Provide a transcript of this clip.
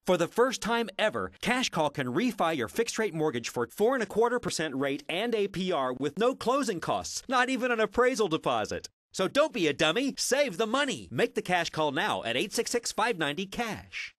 For the first time ever, CashCall can refi your fixed-rate mortgage for 4.25% rate and APR with no closing costs, not even an appraisal deposit. So don't be a dummy. Save the money. Make the CashCall now at 866-590-CASH.